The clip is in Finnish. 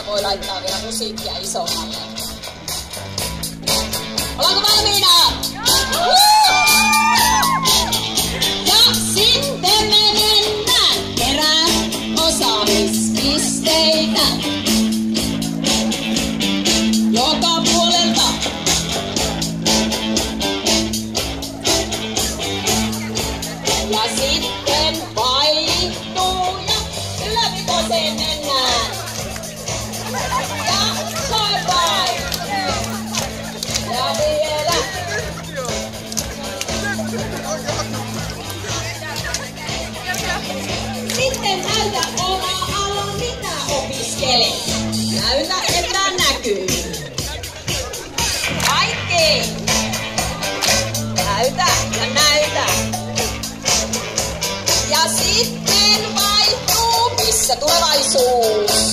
Tästä voi laittaa vielä musiikkia isommalle. Ollaanko valmiina? Ja sitten me mennään kerää osaamispisteitä joka puolelta. Ja sitten vaihtuu ja ylävitoseen mennään. Ja bye bye. Ja vielä. Sitten näytä oma ala, mitä opiskelet. Näytä, että näkyy. Kaikki. Näytä ja näytä. Ja sitten vaihtuu, missä tulevaisuus.